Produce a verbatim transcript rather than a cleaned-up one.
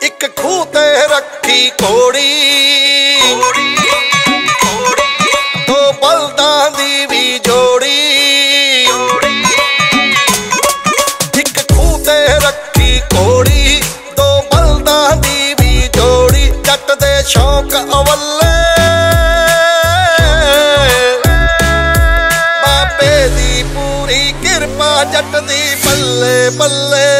एक खूह ते रखी घोड़ी, दो बलदां दी भी जोड़ी। एक खूह ते रखी घोड़ी, दो बलदां दी भी जोड़ी। जट दे शौक अवल्ले, बाबे दी पूरी किरपा जट दी बल्ले बल्ले।